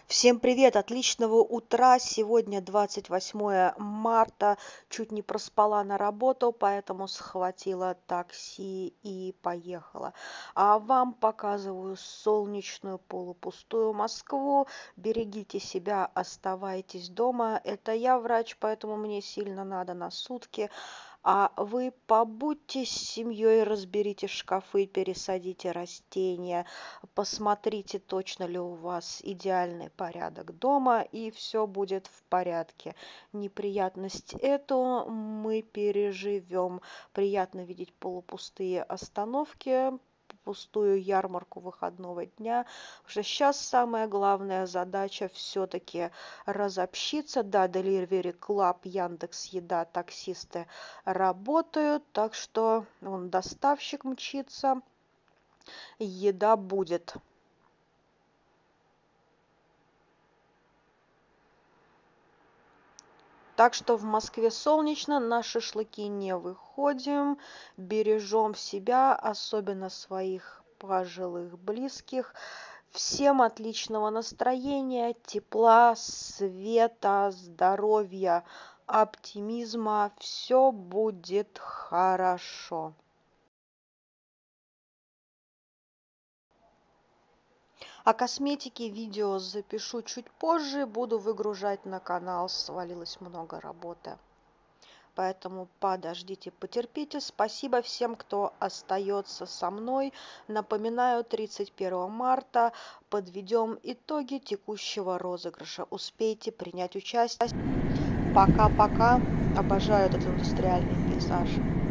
Всем привет, отличного утра. Сегодня 28 марта. Чуть не проспала на работу, поэтому схватила такси и поехала. А вам показываю солнечную полупустую Москву. Берегите себя, оставайтесь дома. Это я врач, поэтому мне сильно надо на сутки. А вы побудьте с семьей, разберите шкафы, пересадите растения, посмотрите, точно ли у вас идеальный порядок дома, и все будет в порядке. Неприятность эту мы переживем. Приятно видеть полупустые остановки, пустую ярмарку выходного дня. Потому что сейчас самая главная задача все-таки разобщиться. Да, Delivery Club, Яндекс.Еда, таксисты работают, так что вон доставщик мчится, еда будет. Так что в Москве солнечно, на шашлыки не выходим, бережем себя, особенно своих пожилых близких. Всем отличного настроения, тепла, света, здоровья, оптимизма. Все будет хорошо. О косметике видео запишу чуть позже, буду выгружать на канал, свалилось много работы. Поэтому подождите, потерпите. Спасибо всем, кто остается со мной. Напоминаю, 31 марта подведем итоги текущего розыгрыша. Успейте принять участие. Пока-пока. Обожаю этот индустриальный пейзаж.